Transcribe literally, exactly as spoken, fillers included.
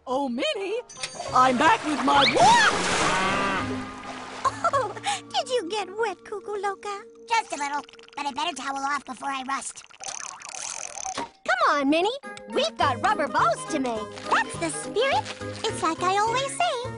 Oh, Minnie, I'm back with my Oh, did you get wet, Cuckoo Loca? Just a little, but I better towel off before I rust. Come on, Minnie. We've got rubber balls to make. That's the spirit. It's like I always say,